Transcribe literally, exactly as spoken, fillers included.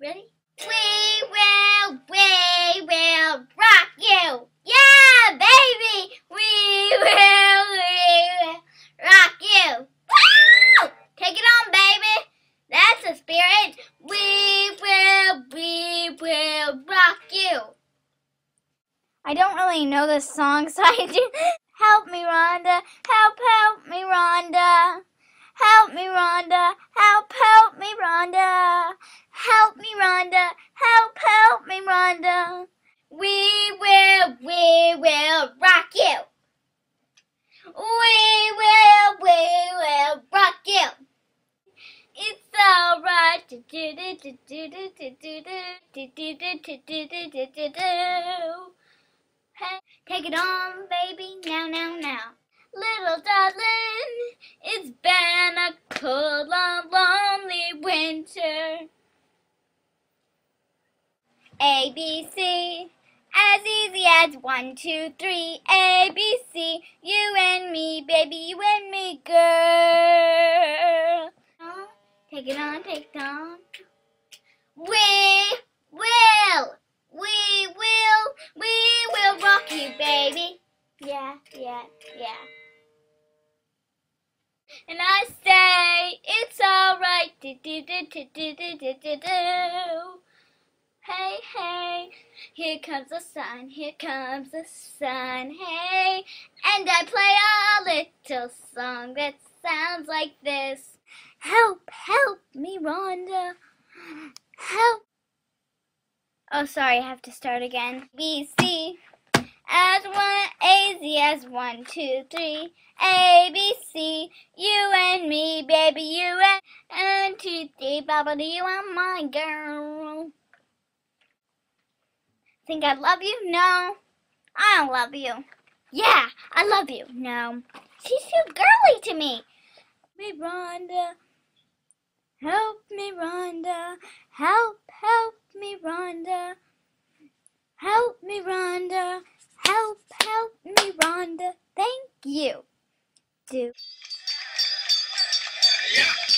Ready? We will, we will rock you. Yeah, baby. We will, we will rock you. Woo! Take it on, baby. That's the spirit. We will, we will rock you. I don't really know this song, so I do. Help me, Rhonda. Help, help me, Rhonda. Help me, Rhonda. Help, help me, Rhonda. Help me, Rhonda. Help, help me, Rhonda. We will, we will rock you. We will, we will rock you. It's alright to do do do do do do do do do do do do do do. Hey, take it on, baby, now, now, now. Little darling, it's been a cold, long, lonely winter. A, B, C, as easy as one, two, three. A, B, C, you and me, baby, you and me, girl. Take it on, take it on. We will, we will, we will rock you, baby. Yeah, yeah, yeah. And I say, it's alright, do do do do do do do do do. Hey, hey, here comes the sun, here comes the sun, hey. And I play a little song that sounds like this. Help, help me, Rhonda. Help. Oh, sorry, I have to start again. B, C, as one, A, Z, as one, two, three. A, B, C, you and me, baby, you and, and two, three, Baba, you are my girl. Think I love you? No, I don't love you. Yeah, I love you. No, she's too girly to me. Me, Rhonda. Help me, Rhonda. Help, help me, Rhonda. Help me, Rhonda. Help, help me, Rhonda. Thank you. Do. Yeah.